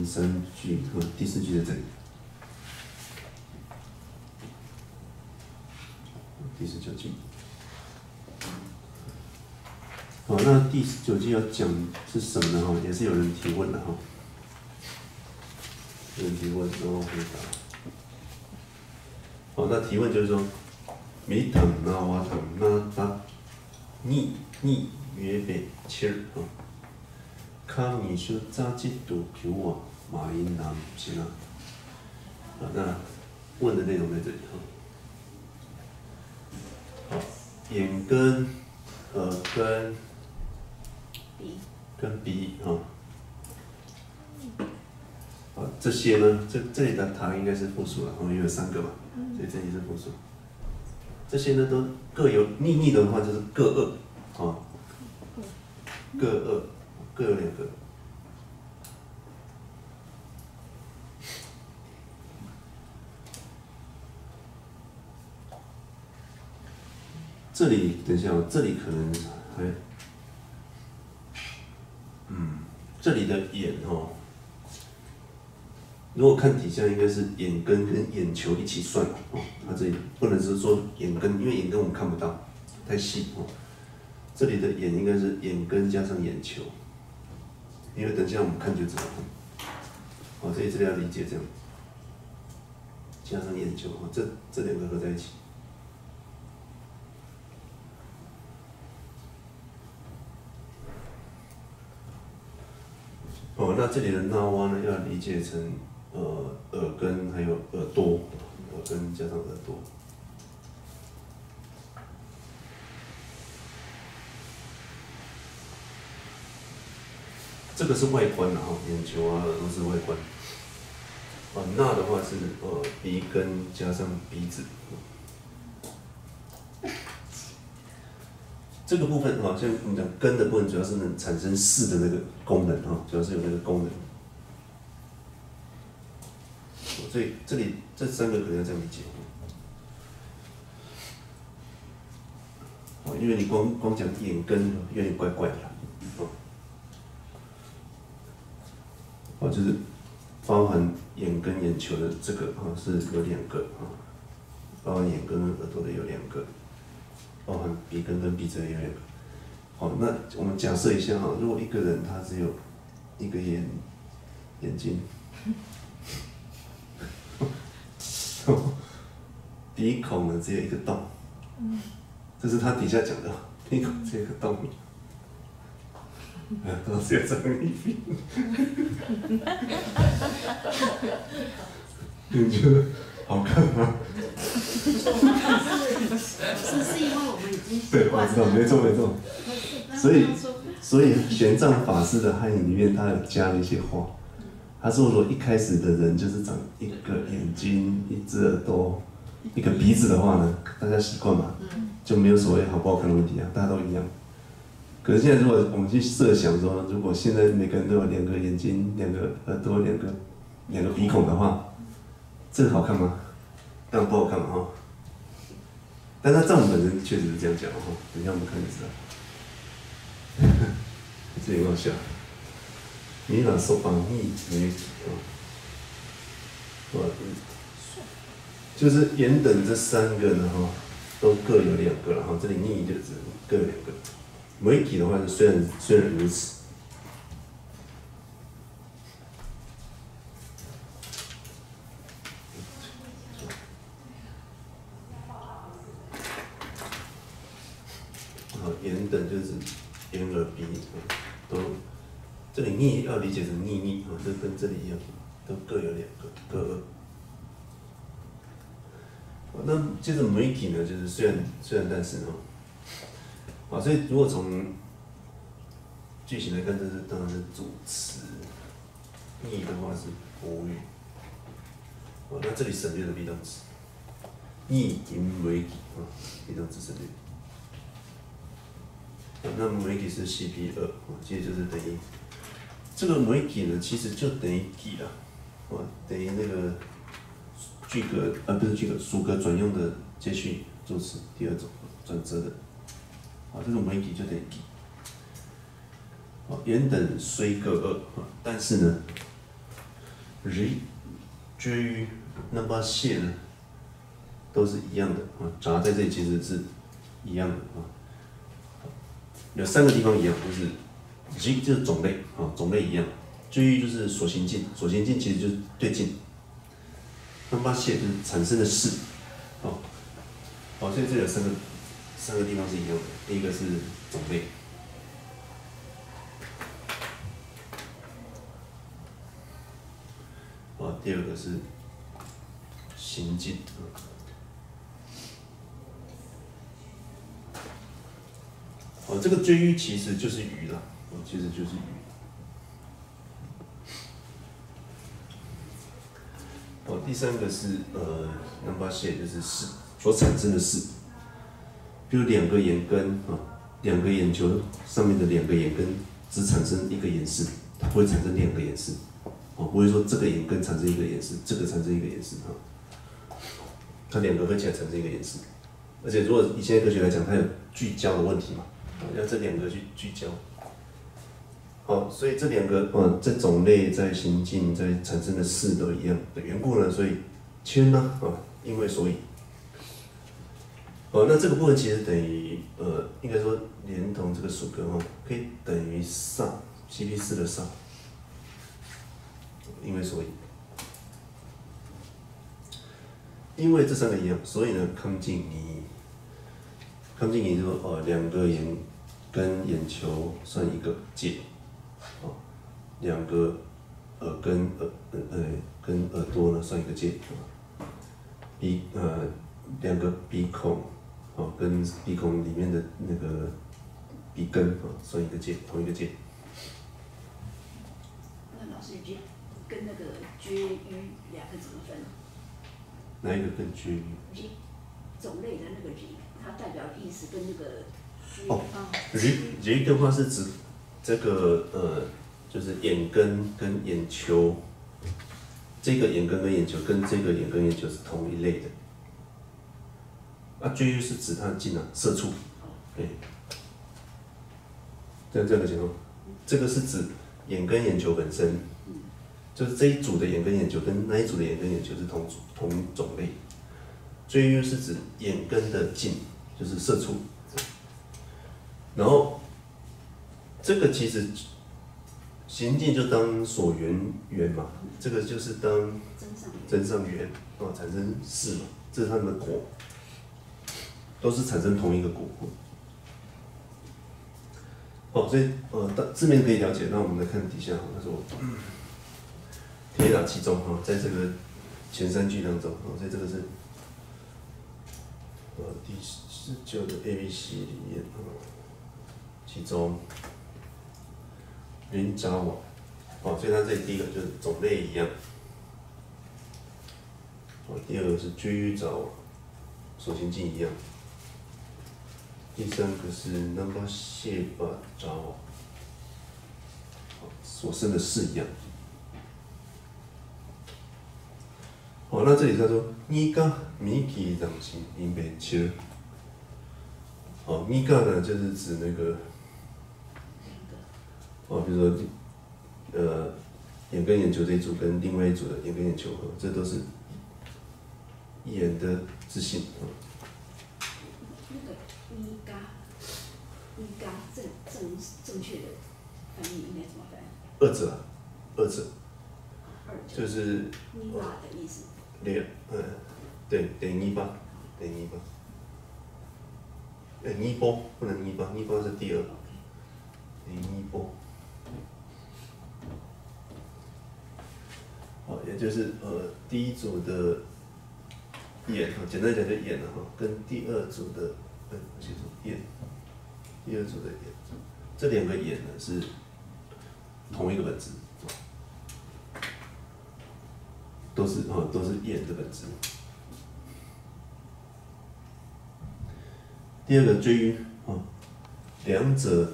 3句，第4句在这里。第19句。好，那第19句要讲是什么呢？也是有人提问的哈，有人提问，然后回答。好，那提问就是说，米糖那瓦糖那达你约北切哈，卡米修扎吉杜求瓦马因南是哪？好，那问的内容在这里哈。好，眼跟耳跟鼻哈，好，这些呢，这里的糖应该是复数了，因为有3个嘛，所以这里是复数。这些呢都各有逆的话就是各2，啊，各有2个。这里等一下，这里可能还。这里的眼如果看底下应该是眼根跟眼球一起算它这里不能是说眼根，因为眼根我们看不到，太细这里的眼应该是眼根加上眼球，因为等一下我们看就知道所以这里要理解这样，加上眼球这2个合在一起。那这里的那哇呢，要理解成耳根还有耳朵，耳根加上耳朵。这个是外观的眼球啊、耳朵是外观。那的话是鼻根加上鼻子。这个部分像我们讲根的部分，主要是能产生势的那个功能主要是有那个功能。所以这里这3个可能要这样理解因为你光讲眼根有点怪怪的就是包含眼跟眼球的这个是有2个包含眼根跟耳朵的有2个。包含鼻根跟鼻子的有2个。好，那我们假设一下如果一个人他只有1个眼睛，鼻孔呢只有1个洞，这是他底下讲的，鼻孔只有1个洞。老师要这么一比，你觉得好看吗？ 是因为我们已经对，我知道，没错。所以玄奘法师的汉语里面，他有加了一些话。他说，如果一开始的人就是长1个眼睛、1只耳朵、1个鼻子的话呢，大家习惯嘛，就没有所谓好不好看的问题大家都一样。可是现在，如果我们去设想说，如果现在每个人都有2个眼睛、2个耳朵、2个鼻孔的话，这个好看吗？当然不好看嘛但他藏本人确实是这样讲等一下我们看就知道。这很好笑。你哪说把逆没就是眼等这3个呢都各有2个了这里逆就只各有2个。媒体的话是虽然如此。眼等就是眼耳鼻都，这里逆要理解成逆就跟这里一样，都各有2个，各2。那接着媒体呢，就是虽然但是所以如果从句型来看，当然是主词，逆的话是补语。那这里省略了 be 动词，逆因媒体be 动词省略。那媒体是 CP2，其实就是等于这个媒体呢，其实就等于体了，等于那个句格不是句格，属格转用的接续助词第2种转折的，这种媒体就等于体。眼等虽各2，但是呢， 日至于那把蟹呢，都是一样的啊，杂在这里其实是一样的啊。有3个地方一样，就是日就是种类啊，种类一样。至于就是所行境，所行境其实就是对境。那把蟹就是产生的事，哦，好，所以这有3个地方是一样的。第一个是种类。第2个是行进，这个追鱼其实就是鱼了，其实就是鱼。第3个是南巴蟹，就是事所产生的事，比如2个眼根2个眼球上面的2个眼根只产生1个眼视，它不会产生2个眼视。不会说这个眼根产生1个眼视，这个产生1个眼视它2个合起来产生1个眼视。而且如果以现在科学来讲，它有聚焦的问题嘛，要这2个去聚焦。好，所以这2个在种类、在行进、在产生的事都一样的缘故呢，所以圈呢因为所以。那这个部分其实等于应该说连同这个属格可以等于煞 CP4的煞。因为所以，因为这3个一样，所以呢，康静仪就说2个眼跟眼球算1个界，2个耳根跟耳朵呢算1个界，2个鼻孔跟鼻孔里面的那个鼻根算1个界，同1个界。 那老师跟那个绝鱼2个怎么分？ 哪一个更绝鱼？ 种类的那个鱼，它代表的意思跟那个鱼的话是指这个就是眼根跟眼球，这个眼根跟眼球跟这个眼根眼球是同一类的。绝鱼是指它的境色处，这个情况，这个是指眼根眼球本身。就是这一组的眼根眼球跟那一组的眼根眼球是同种类，追鱼是指眼根的境，就是色处。然后这个其实行境就当所缘嘛，这个就是当真上缘产生事嘛，这是他们的果，都是产生同一个果。所以字面可以了解，那我们来看底下，他说。铁打其中在这个前3句当中所以这个是第19的 ABC 里面其中云杂网所以它这里第一个就是种类一样第2个是居杂网，所行境一样，第3个是南巴蟹把杂网，所生的事一样。那这里他说，米嘎米奇让心因被切。米嘎呢就是指那个，比如说，眼跟眼球这一组跟另外一组的眼跟眼球这都是眼的自信那个米嘎正确的翻译应该怎么翻？ 二者，就是米嘎的意思。 对，0.18，尼波不能尼巴，尼巴是第2，尼波。也就是第1组的眼简单讲就眼了跟第2组的眼，第2组的眼，这2个眼呢是同一个本质。都是眼的本质。第2个追鱼2者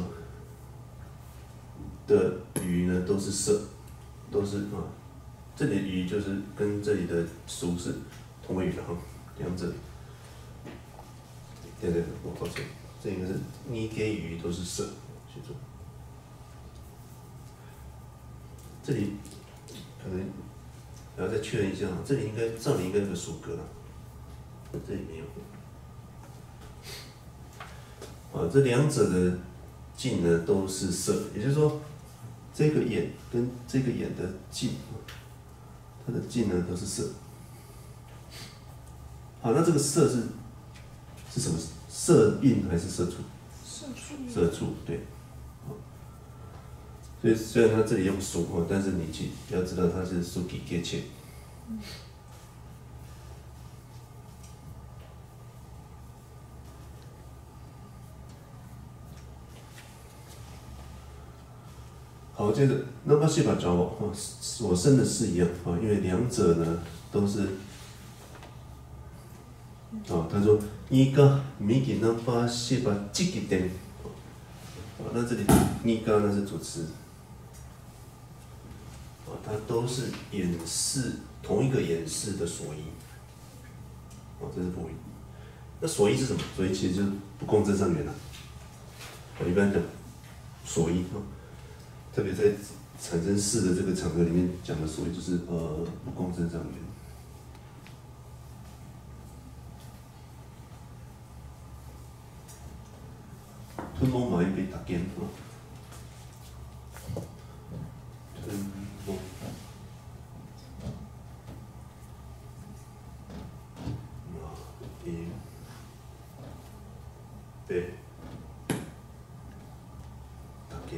的鱼呢都是色，都是这里的鱼就是跟这里的属是同位语的2者。对，我抱歉，这个是你给鱼都是色，记住。这里可能然后再确认一下，这里照理应该有个属格了，这里没有。这两者的近呢都是色，也就是说，这个眼跟这个眼的近，它的近呢都是色。好，那这个色是什么？色印还是色处？色处，对。所以虽然它这里用属但是你要知道它是属给给切。好，接着那么西把找我所生的是一样因为两者呢都是他说一个米给那巴西把这个点那这里一个呢是主词它都是演示同一个演示的所依这是不一。那所依是什么？所依其实就是不共正上缘一般讲所依特别在产生事的这个场合里面讲的所依就是不共正上缘。吞摸马一杯打剑吞摸马一杯打剑。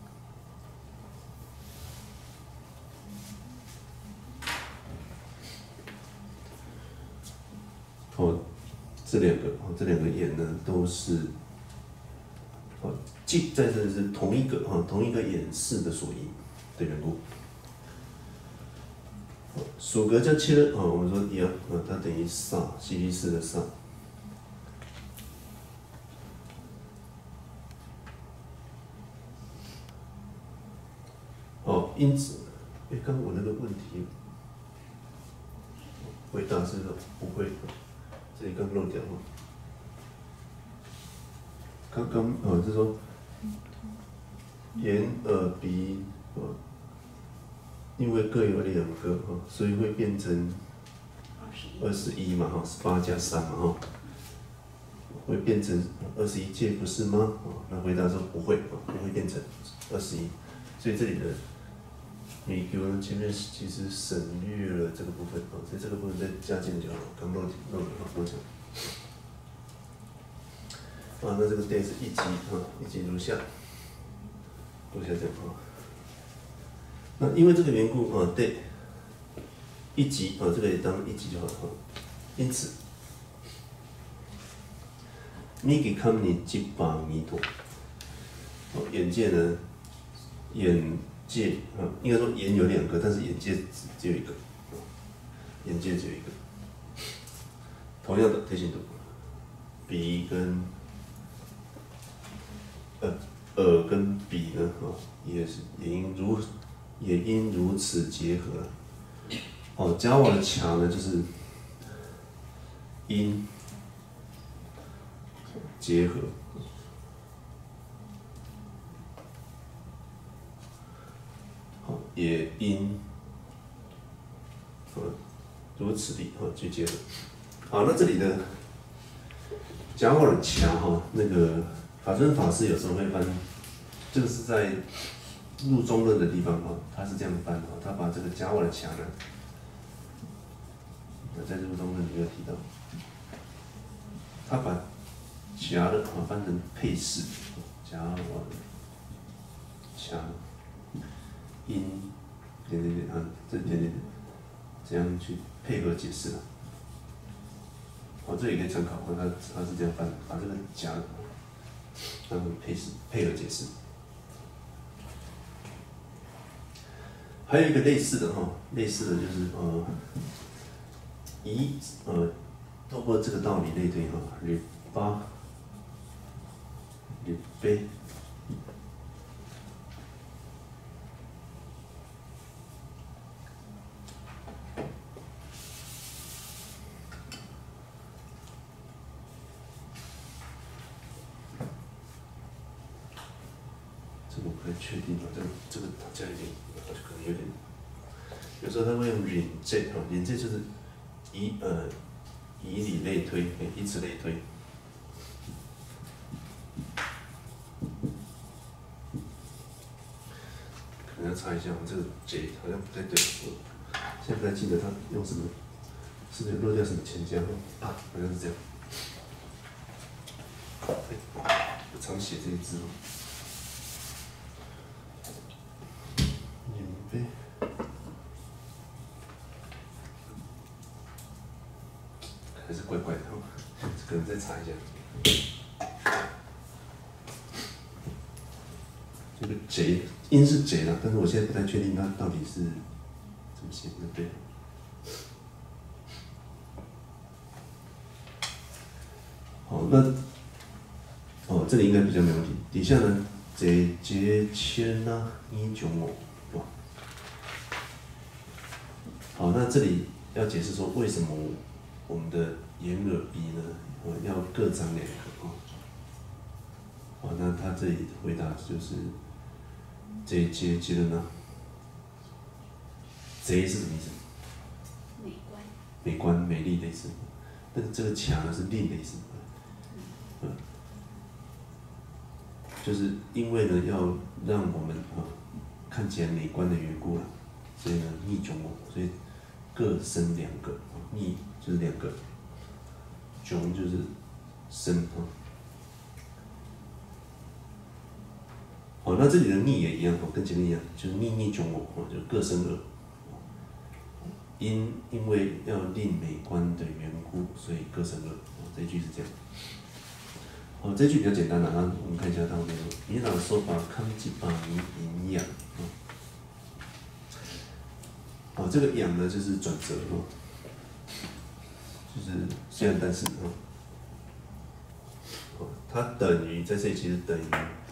这两个眼呢都是即在这是同一个演示的所依的缘故。属格加切了我们说一样它等于煞西皮式的煞。因此，刚刚我那个问题回答是不会，这里刚漏掉刚刚就是说眼耳鼻因为各有两个所以会变成21嘛18加3嘛会变成21届不是吗？那回答说不会不会变成21，所以这里的米 Q 呢前面其实省略了这个部分所以这个部分再加进就好了，刚漏了我讲。那这个 day 是一级如下这样那因为这个缘故day 一级这个也当一级就好了因此，你给看你几把弥陀眼界呢？眼界应该说眼有两个，但是眼界只有一个，眼界只有一个。同样的推行度，鼻跟耳跟鼻呢也因如此结合。加瓦的卡呢就是因结合。也因如此地去结合。好，那这里的加瓦的卡那个法尊法师有时候会翻，这个是在入中论的地方他是这样翻他把这个加瓦的卡呢，在入中论里面有提到，他把卡的翻成配饰，加瓦的卡。因这怎样去配合解释这也可以参考他是这样翻，把这个夹让他们配合解释。还有一个类似的就是透过这个道理类推吕贝。这个我不太确定这个大家一点可能有点有时候他会用引介哈，引介就是以以类推，以此类推。可能要查一下，我这个解好像不太对，我现在不太记得他用什么，是不是漏掉什么前加啊？好像是这样。我常写这个字哦。引呗。还是怪怪的，可能再查一下。这个贼音是贼啦，但是我现在不太确定它到底是怎么写的，对。好，那这里应该比较没问题。底下呢，贼节签呐，一九某，哇。好，那这里要解释说为什么我们的眼耳鼻呢，要各长2个啊。好，那他这里回答就是这节节的呢，贼是什么意思？ 美观。 美观、美丽的意思。但是这个强呢是令的意思。就是因为呢要让我们看起来美观的缘故了，所以呢逆迥我，所以各生2个，逆就是2个，迥就是生啊。好，那这里的逆也一样，跟前面一样，就是逆迥我，就各生2。因为要令美观的缘故，所以各生2。这一句是这样。好，这句比较简单了，那我们看一下它后面说：米老说把康吉把尼营养。好，这个养呢就是转折就是虽然但是它等于在这里其实等于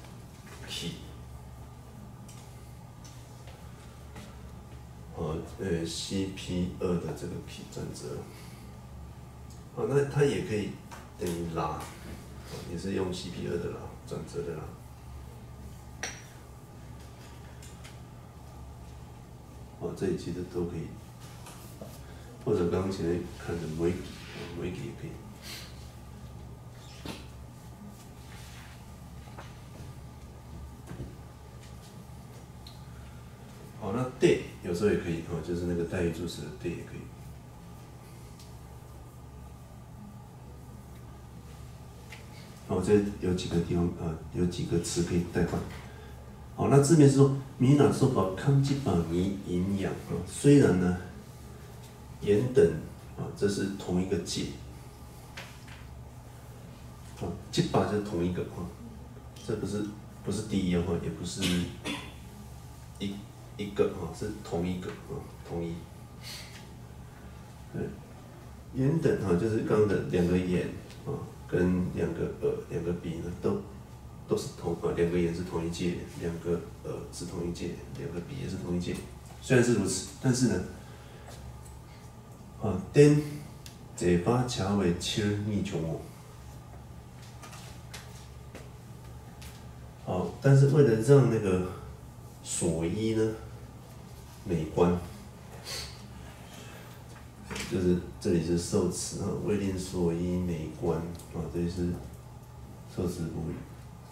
key。CP2的这个 key 转折。好，那它也可以等于拉。也是用 CP2的啦，转折的啦。这里其实都可以，或者刚刚前面看的 wake 也可以。好，那 day 有时候也可以就是那个代语助词的 day 也可以。这有几个地方有几个词可以代换。好，那字面是说，米娜说把康基把尼营养虽然呢，言等这是同一个界，基把就是同一个这不是第一也不是一个是同一个同一。对，言等就是刚刚的2个眼跟2个耳、2个鼻呢，都是2个眼是同一界，2个耳是同一界，2个鼻也是同一界。虽然是如此，但是呢，等这把恰为7逆迥我。好，但是为了让那个所依呢美观，就是这里是受词为令所依美观这里是受词补语。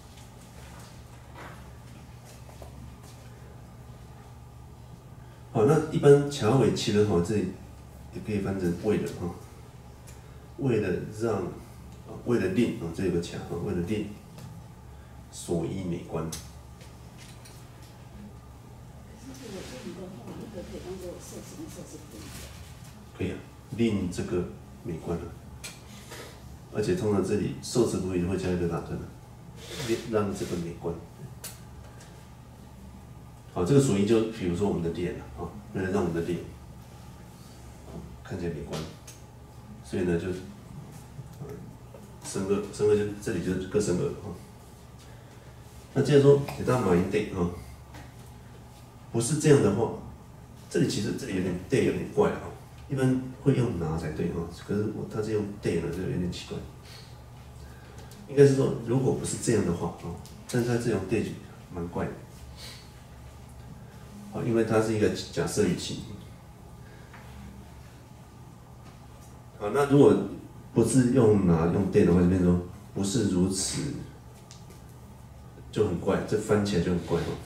好，那一般乔尾7的这里也可以翻成为了为了让为了令这有个强为了令所依美观。可以啊，令这个美观而且通常这里受词补语会加一个打顿让这个美观。好，这个所依就比如说我们的脸为了让我们的脸看起来美观，所以呢就生2就这里就是各生2那接着说，给大家马音 day 不是这样的话，这里其实这里有点 day 有点怪一般会用拿才对可是他是用 day 呢，就有点奇怪。应该是说，如果不是这样的话但是他这种 day 蛮怪的。因为它是一个假设语气， 好，那如果不是用电的话，就变成说不是如此，就很怪，这翻起来就很怪哦。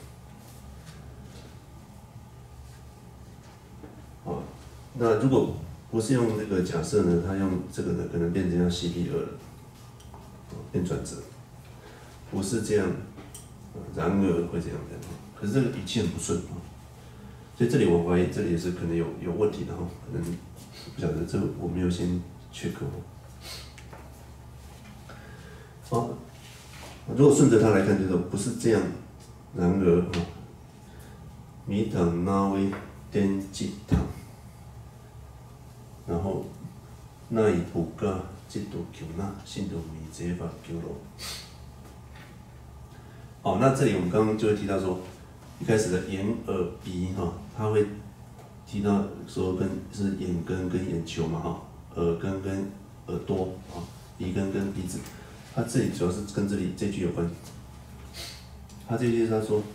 好，那如果不是用这个假设呢，它用这个呢，可能变成要 CP2了，变转折，不是这样，然而会这样的，可是这个语气很不顺啊，所以这里我怀疑这里也是可能有问题的哈，可能不晓得这我没有先check哦。如果顺着它来看，就是不是这样，然而哈，米糖那位点几糖。然后，那伊有甲这道球那信度米这把球咯。好，那这里我们刚刚就会提到说，一开始的眼耳鼻哈，它会提到说是眼根跟眼球嘛哈，耳根跟耳朵啊，鼻根跟鼻子。它这里主要是跟这里这句有关。它这句他说，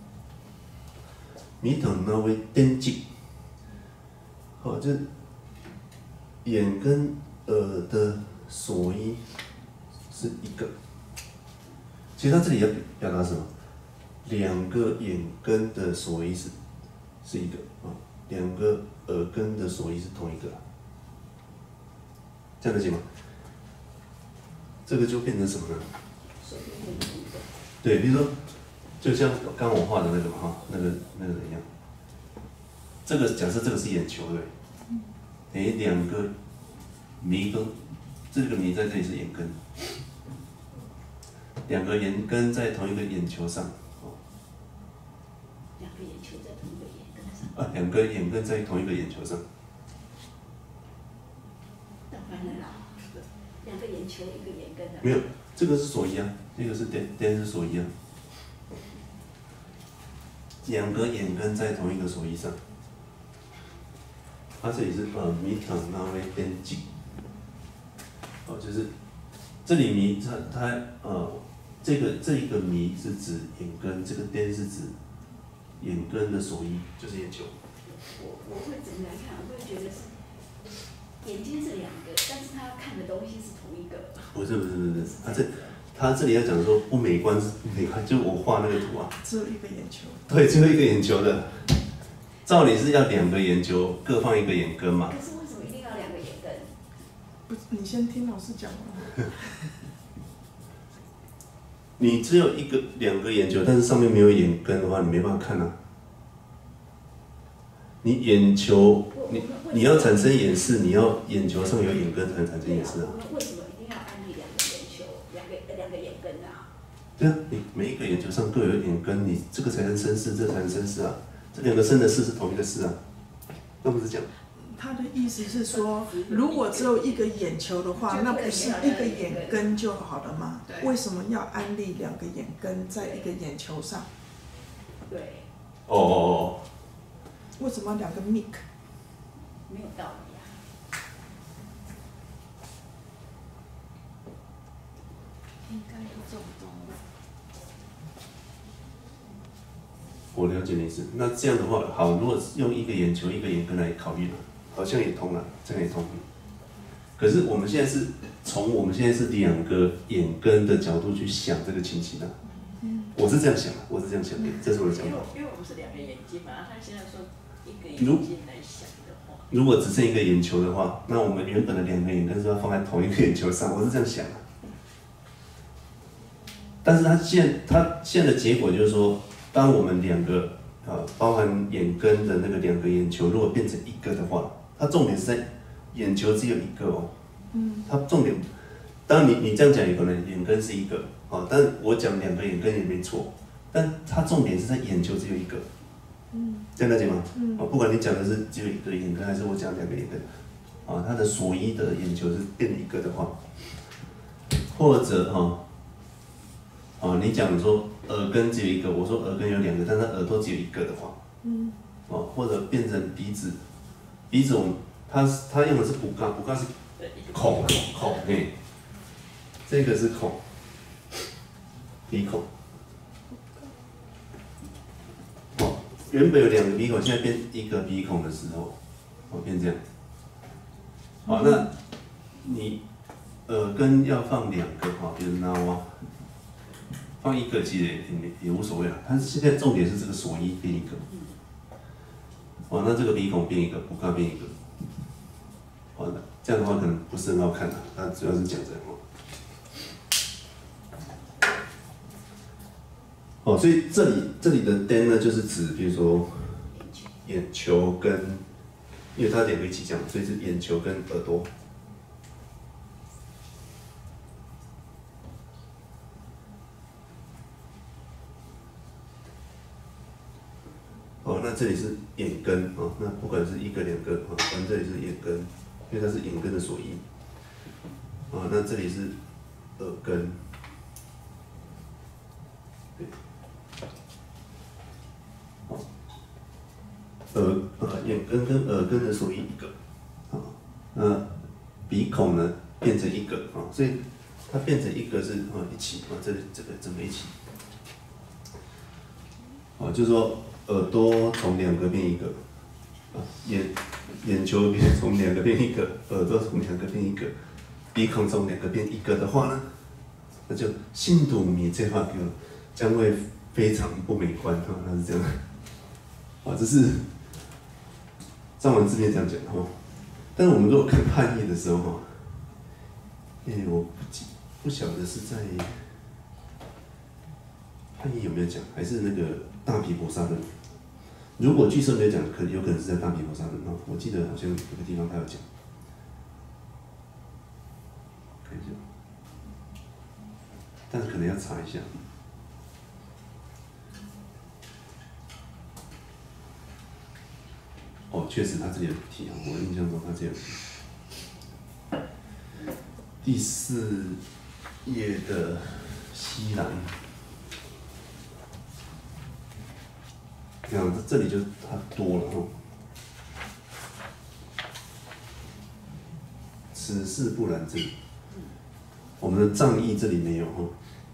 米糖那位点击，好就。眼跟耳的所依是一个，其实它这里要表达什么？两个眼根的所依是一个啊，两个耳根的所依是同一个，这样理解吗？这个就变成什么呢？对，比如说，就像刚刚我画的那个嘛哈，那个一样，这个假设这个是眼球对。两个迷根，这个迷在这里是眼根，两个眼根在同一个眼球上， 两个眼球在同一个眼根上。 两个眼根在同一个眼球上。 倒反了啦，两个眼球一个眼根的。 没有，这个是所依啊，这个是点是所依啊，两个眼根在同一个所依上。它这里是米糖那位点几，就是这里米它这个米是指眼根，这个点是指眼根的所依，就是眼球。 我会怎么来看？我会觉得是眼睛是两个，但是他要看的东西是同一个。 不是，他这里要讲说不美观是不美观，就我画那个图啊， 只有一个眼球。 对，只有一个眼球的。照理是要两个眼球各放一个眼根嘛？ 可是为什么一定要两个眼根？ 不，你先听老师讲完。 你只有两个眼球，但是上面没有眼根的话，你没办法看啊。你眼球，你要产生眼视，你要眼球上有眼根才能产生眼视啊。 我们为什么一定要安利两个眼球，两个眼根啊？ 对啊，你每一个眼球上各有眼根，你这个才能生视，这才能生视啊。这两个生的视是同一个视啊，那不是讲？ 他的意思是说，如果只有一个眼球的话，那不是一个眼根就好了吗？为什么要安利两个眼根在一个眼球上？ 对。 哦。 为什么两个 mic？ 没有道理啊。应该有这么多。 我了解你意思。那这样的话，好，如果用一个眼球一个眼根来考虑了，好像也通了，这样也通。可是我们现在是从我们现在是两个眼根的角度去想这个情形啊。我是这样想的，这是我的想法。 因为我们是两个眼睛嘛，他现在说一个眼睛来想的话。如果只剩一个眼球的话，那我们原本的两个眼根是要放在同一个眼球上，我是这样想的。但是他现在的结果就是说，当我们两个包含眼根的那个两个眼球，如果变成一个的话，它重点是在眼球只有一个哦。它重点，当然你这样讲有可能眼根是一个但我讲两个眼根也没错，但它重点是在眼球只有一个。这样了解吗？不管你讲的是只有一个眼根，还是我讲两个眼根，它的所依的眼球是变一个的话，或者你讲说耳根只有一个，我说耳根有两个，但是耳朵只有一个的话，或者变成鼻子我们它用的是补嘎是孔，这个是孔，鼻孔，原本有两个鼻孔，现在变一个鼻孔的时候，变这样，那你耳根要放2个哈，比如那哇，放1个其实也无所谓啊。但是现在重点是这个锁一变1个，哦，那这个鼻孔变1个，骨胯变1个，好的，这样的话可能不是很好看啊，它主要是讲这样哦。哦，所以这里的 den 呢，就是指比如说眼球跟，因为它2个一起讲，所以是眼球跟耳朵。哦，那这里是眼根哦，那不管是1个2个哦，反正这里是眼根，因为它是眼根的锁音。哦，那这里是耳根。眼根跟耳根的锁音1个，啊，那鼻孔呢变成1个啊，所以它变成1个是一起啊，这个整个一起，啊，就是说耳朵从2个变1个，啊，眼球从2个变1个，耳朵从2个变1个，鼻孔从2个变1个的话呢，那就信度米这话就将会非常不美观啊，那是这样，啊，这是。上完字面这样讲哈，但是我们如果看汉译的时候哈，我不晓得是在汉译有没有讲，还是那个大毗婆沙论。如果据说没有讲，有可能是在大毗婆沙论哈，我记得好像有个地方他有讲，看一下，但是可能要查一下。哦，确实他这里有提啊，我印象中他这里有提。第4页的西南，这样这里就它多了哦。此事不然这里，我们的藏义这里没有哦。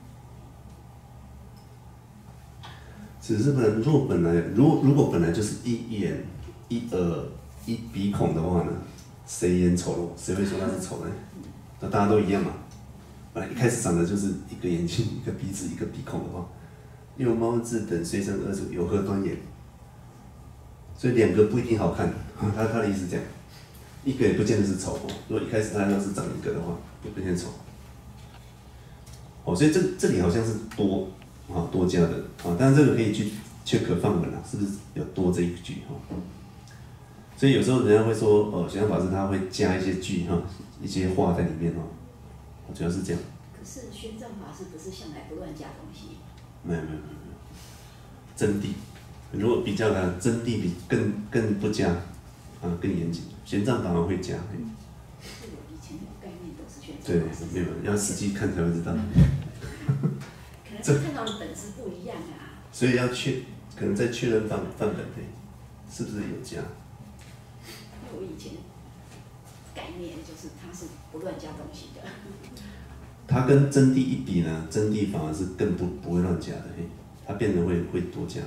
此事不然，如果本来就是1眼。1耳1鼻孔的话呢，谁眼丑陋？谁会说它是丑呢？那大家都一样嘛。本来一开始长的就是1个眼睛、1个鼻子、1个鼻孔的话，六猫字等虽生二主，有何端言？所以2个不一定好看。他的意思是这样，1个也不见得是丑。如果一开始大家都是长1个的话，也不见得丑。哦，所以这里好像是多加的啊，但是这个可以去 check 范文啊，是不是有多这一句哈？所以有时候人家会说，玄奘法师他会加一些句哈，一些话在里面哦，主要是这样。 可是玄奘法师不是向来不乱加东西？ 没有，真谛，如果比较呢，真谛比更不加，啊，更严谨。玄奘反而会加。 是我以前有概念都是玄奘法师。 对，没有，要实际看才会知道。 可能是看到的本质不一样啊。 所以要可能再确认范本是不是有加。 因为我以前概念就是他是不乱加东西的。 他跟真谛一比呢，真谛反而是更不会乱加的，他变得会多加。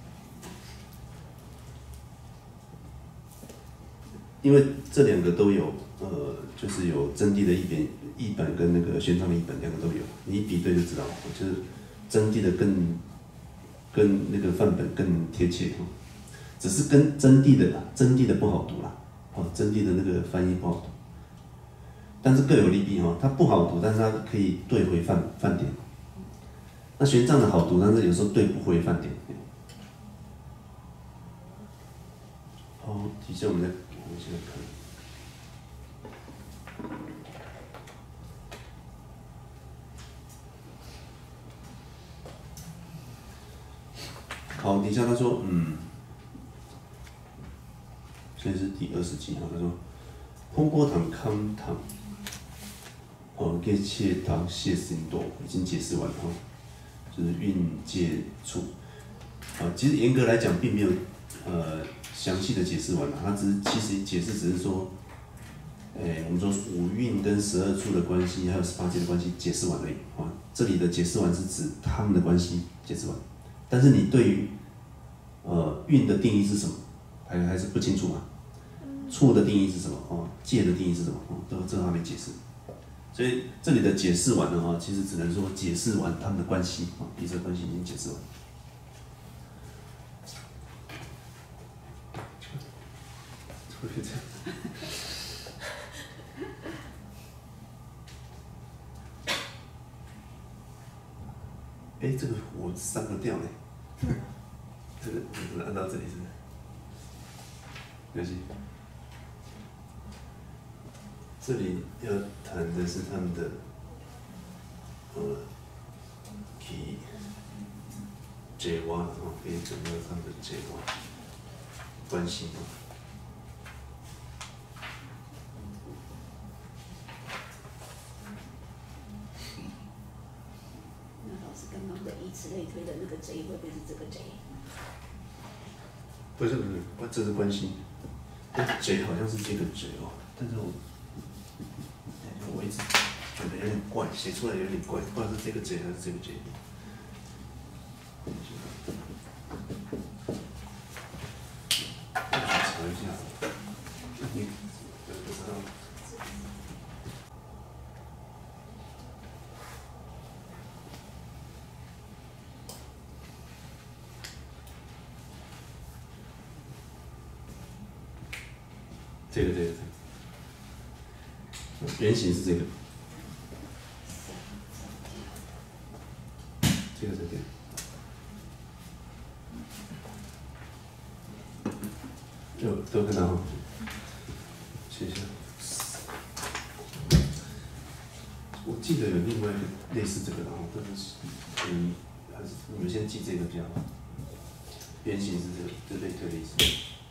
因为这2个都有，就是有真谛的译本跟那个玄奘的译本2个都有，你一比对就知道，就是真谛的跟那个范本更贴切，只是跟真谛的不好读啦，真谛的那个翻译不好读，但是各有利弊哈，它不好读，但是它可以对回范点。那玄奘的好读，但是有时候对不回范点。好，底下我们现在看。好，底下他说，所以是第20集哈，他说，通过堂康堂，给切堂谢心多已经解释完了哈，就是蕴界处，其实严格来讲并没有详细的解释完了，他其实解释只是说，我们说5蕴跟12处的关系，还有18界的关系解释完而已啊。这里的解释完是指他们的关系解释完，但是你对于蕴的定义是什么，还是不清楚嘛？ 处的定义是什么？哦，界的定义是什么？哦，这还没解释。所以这里的解释完了哈，其实只能说解释完他们的关系啊，彼此的关系已经解释完。会这样。哎，这个我3个调呢，这个我按到这里是不是？没关系。这里要谈的是他们的K J 1啊，可以讲到他们的 J 1关系啊。 那老师刚刚的以此类推的那个 J 会不会是这个 J？ 不是，这是关系。J 好像是这个 J 哦，但是我一直觉得有点怪，写出来有点怪，不知道是这个 J 还是这个 J。查一下，你不知道。这个，原型是这个，这个是这个。都看到哈，写一下。我记得有另外一个类似这个的哈，但是还是你们先记这个比较好。原型是这个，这类推的意思。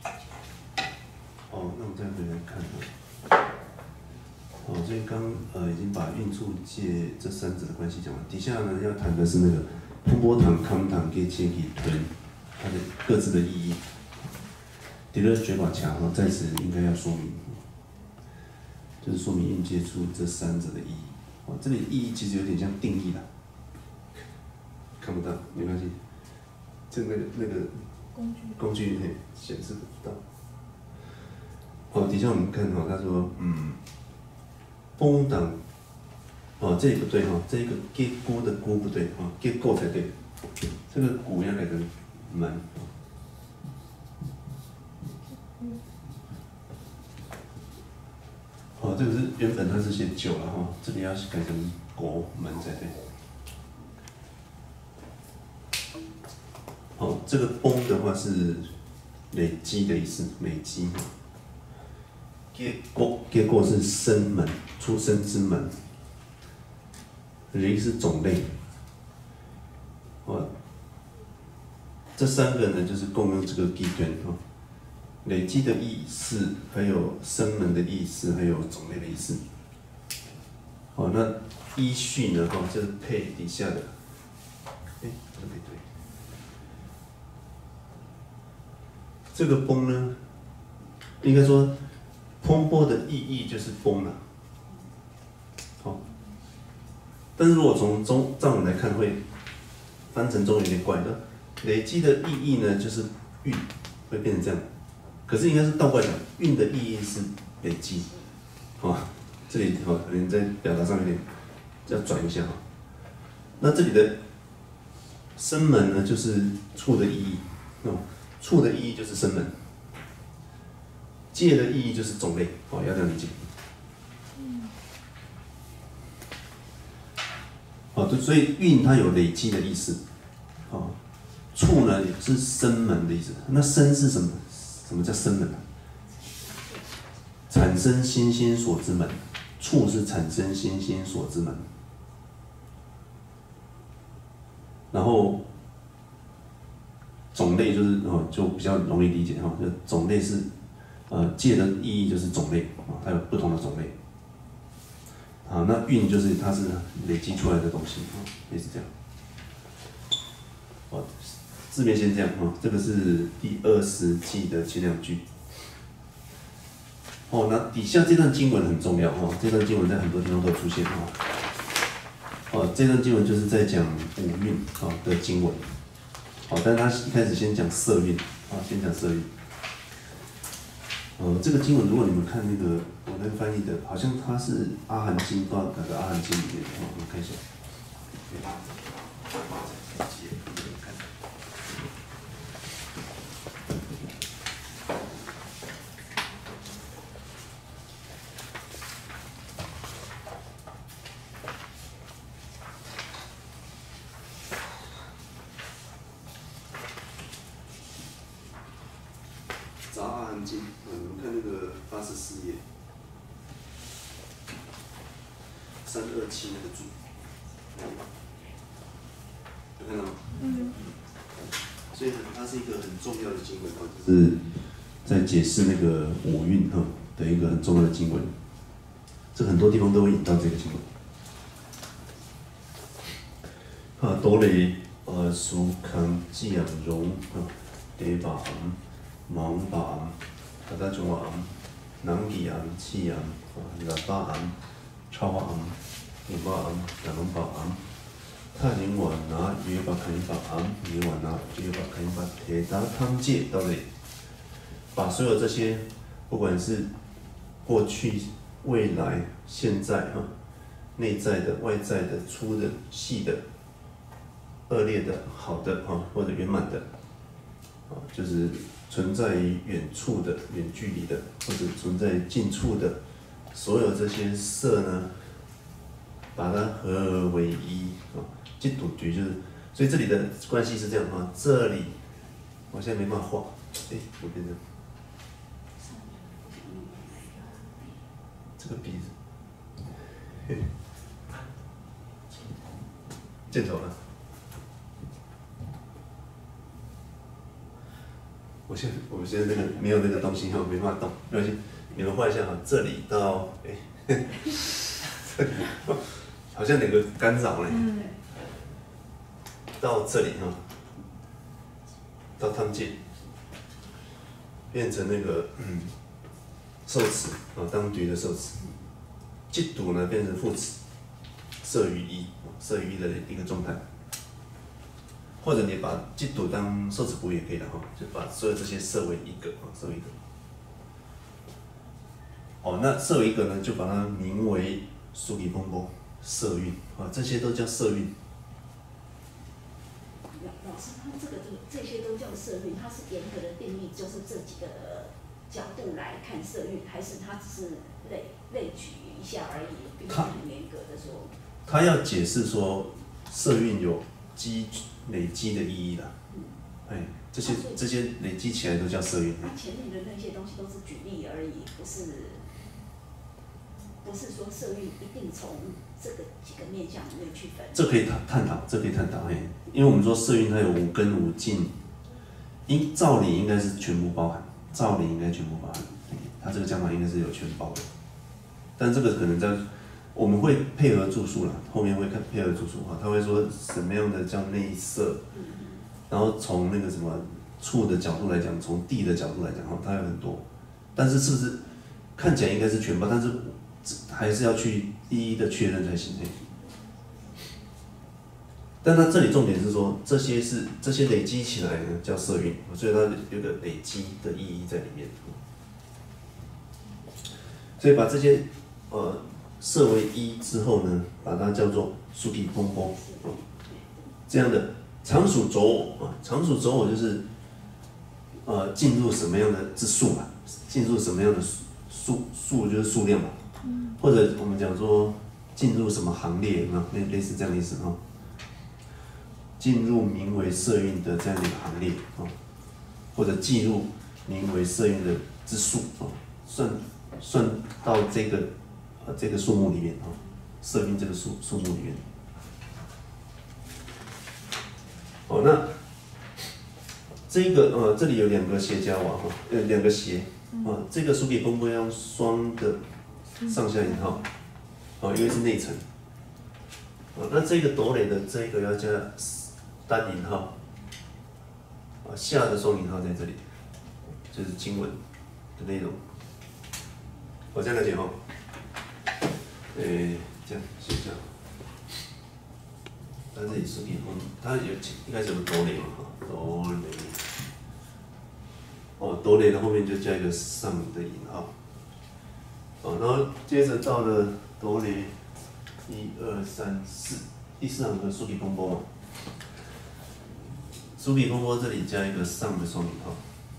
哦，那我们再回来看。哦，所以已经把运处界这3者的关系讲完。底下呢要谈的是那个通波堂、康堂跟切体吞它的各自的意义。第二绝法强哈，在此应该要说明，就是说明运界处这3者的意义。哦，这里意义其实有点像定义啦，看不到没关系，这那个工具显示不到。哦，底下我们看哈，他说风挡，哦，这里不对哈，这一个结锅的锅不对哈，结构才对，这个鼓要改成门。哦，这个是原本它是写9了哈，这里要改成国门才对。哦，这个崩的话是累积的意思，累积。结果是生门，出生之门。离是种类。哦，这3个呢就是共用这个基根哈。累积的意思，还有生门的意思，还有种类的意思。好，那依序呢？哈，就是配底下的。这没对。这个崩呢，应该说，风波的意义就是崩了。好，但是如果从藏文来看，会翻成中有点怪的。累积的意义呢，就是运，会变成这样。可是应该是倒过来讲，运的意义是累积，这里可能在表达上有点要转一下那这里的生门呢，就是处的意义，处的意义就是生门，界的意义就是种类，要这样理解。所以运它有累积的意思，处呢也是生门的意思。那生是什么？什么叫生门？产生心心所之门，处是产生心心所之门。然后种类就是就比较容易理解就种类是界的意义就是种类它有不同的种类。那运就是它是累积出来的东西也是这样。字面先这样这个是第20季的前2句。那底下这段经文很重要这段经文在很多地方都有出现这段经文就是在讲五蕴的经文但是他一开始先讲色蕴先讲色蕴。 这个经文如果你们看那个我那个翻译的，好像它是阿含经，到哪个阿含经里面？我们看一下。杂阿含经，我们看那个84页，327那个注，有看到吗？所以它是一个很重要的经文哦，就是在解释那个五蕴的一个很重要的经文。这很多地方都会引到这个经文。多雷苏康吉昂荣德巴昂芒巴昂阿达中昂南吉昂气昂拉巴昂超昂尼巴昂南巴昂。他宁瓦拿约巴卡因巴昂，尼瓦拿约巴卡因巴铁达汤界到这里，把所有这些，不管是过去、未来、现在内在的、外在的、粗的、细的、恶劣的、好的或者圆满的，就是存在于远处的、远距离的，或者存在近处的，所有这些色呢，把它合为一这赌局就是，所以这里的关系是这样这里我现在没办法画，我变成这个鼻子，箭头了。我现在那个没有那个东西没办法动，没关系，你们画一下这里到好像哪个干扰嘞。到这里到汤界，变成那个受持当局的受持，嫉妒呢变成副持，摄于一的一个状态，或者你把嫉妒当受持部也可以的就把所有这些摄为一个摄为一个。那摄为一个呢，就把它名为苏吉风波色蕴这些都叫色蕴。 老师，他这些都叫色蕴，他是严格的定义，就是这几个角度来看色蕴，还是他只是类举一下而已，并不是很严格的说。 他要解释说色蕴有累积的意义啦。这些累积起来都叫色蕴。 他前面的那些东西都是举例而已，不是说色蕴一定从这个几个面向里面去分。 这可以探讨，因为我们说色蕴它有五根五境，照理应该是全部包含，它这个讲法应该是有全包的，但这个可能在我们会配合注释啦，后面会看配合注释他会说什么样的叫内色，然后从那个什么处的角度来讲，从地的角度来讲它有很多，但是是不是看起来应该是全包，但是还是要去一一的确认才行。但它这里重点是说，这些累积起来呢叫色蕴，所以它有个累积的意义在里面。所以把这些摄为一之后呢，把它叫做苏吉风波这样的常属走我常属走我就是进入什么样的之数嘛，进入什么样的数就是数量嘛，或者我们讲说进入什么行列类似这样的意思进入名为色蕴的这样的一个行列或者计入名为色蕴的之数算到这个数目里面色蕴这个数目里面。那这个这里有两个斜加瓦两个斜这个苏吉风波要用双的上下引号因为是内层那这个斗垒的这个要加单引号下的双引号在这里，就是经文的内容。我这样来讲这样写这样。它这里苏吉风，它有一开始有个斗垒嘛斗垒。 哦，哆来的后面就加一个上的引号。哦，然后接着到了哆来，1、2、3、4，第4行的苏比风波嘛。苏比风波这里加一个上的双引号。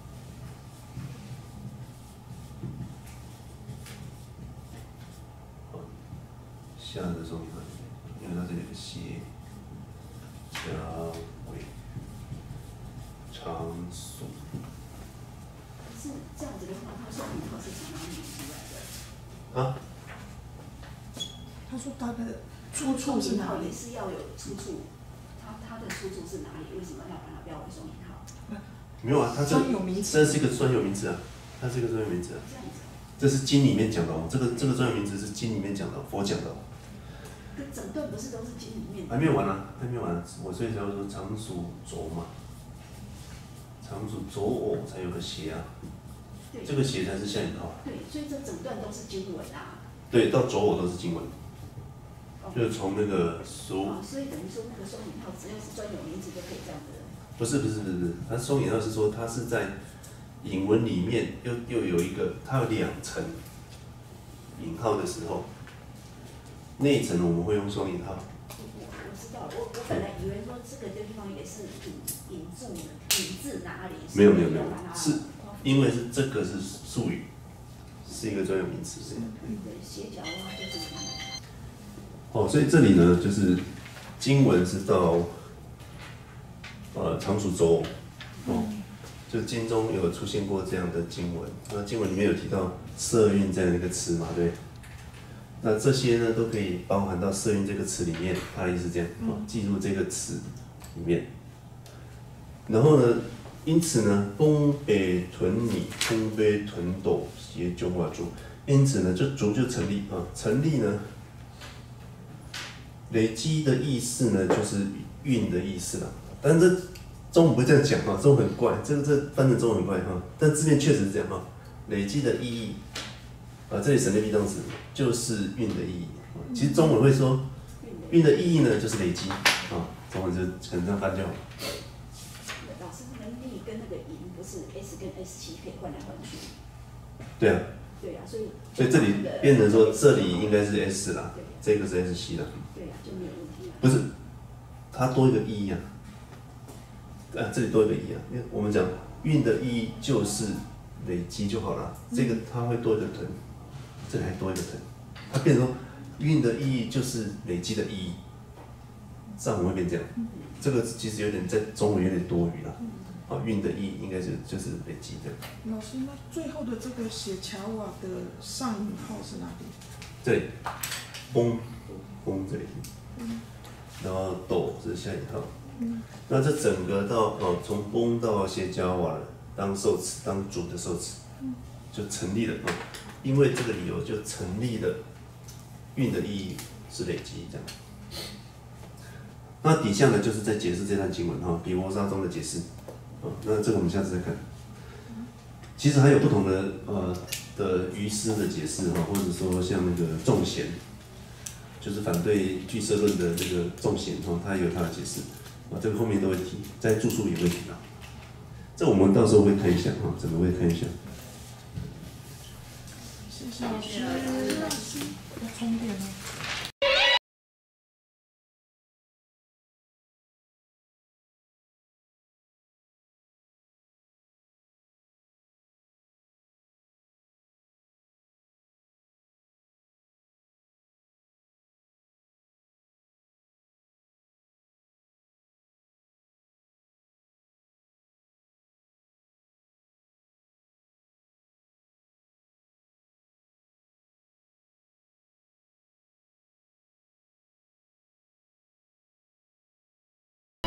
下的双引号，因为它这里有个斜加尾常数。 是这样子的话，它双引号是从哪里出来的？ 啊？ 他说他的出处是哪里？ 也是要有出处，它的出处是哪里？为什么要把它标为双引号？ 没有啊，它这是一个专有名词啊，它是一个专有名词啊。这是经里面讲的哦，这个专有名词是经里面讲的，佛讲的哦。 可整段不是都是经里面？ 还没有完啊，还没有完，我所以才会说常属轴嘛，常属轴偶才有个斜啊，这个斜才是下引号。 对，所以这整段都是经文啊。 对，到轴偶都是经文，就是从那个属。 所以等于说那个双引号只要是专有名词就可以这样子。 不是，它双引号是说它是在引文里面又有一个，它有2层引号的时候。那一层我们会用双引号。 我知道，我本来以为说这个地方也是引自哪里？ 没有，是因为是这个是术语，是一个专有名词。 对，斜角啊就是。 哦，所以这里呢，就是经文是到常属轴哦，就经中有出现过这样的经文，那经文里面有提到色蕴这样的一个词嘛，对。那这些呢，都可以包含到色蕴这个词里面，它的意思是这样，记入这个词里面。然后呢，因此呢，崩北屯你，崩北屯斗，斜中化竹。因此呢，就竹就成立啊，成立呢，累积的意思呢，就是韵的意思啦。但是这中文不会这样讲哈，中文很怪，这翻成中文很怪哈，但字面确实是这样哈，累积的意义。这里省略 be 动词就是韵的意义。其实中文会说韵的意义呢，就是累积啊。中文就可能这样翻就好。 老师，那个力跟那个银不是 S 跟 S7可以换来换去？ 对啊。 对啊，所以这里变成说这里应该是 S 啦，这个是 S7 啦。 对啊，就没有问题啊。 不是，它多一个意义啊。这里多一个意义啊，因为我们讲韵的意义就是累积就好了，这个它会多一个屯。这里还多一个屯，它变成说韵的意义就是累积的意义，上文会变这样。这个其实有点在中文有点多余了。韵的意义应该就是累积的。 老师，那最后的这个写乔瓦的上引号是哪里？ 这里，崩这里，然后斗是下引号。那这整个到从崩到写乔瓦当受词，当主的受词，就成立了啊。因为这个理由就成立了，韵的意义是累积这样。那底下呢，就是在解释这段经文哈，比摩沙中的解释。那这个我们下次再看。其实还有不同的的余师的解释哈，或者说像那个仲贤，就是反对俱舍论的这个仲贤哈，他也有他的解释。这个后面都会提，在注述也会提到。这我们到时候会看一下哈，整个会看一下。 谢谢老师，要充电了。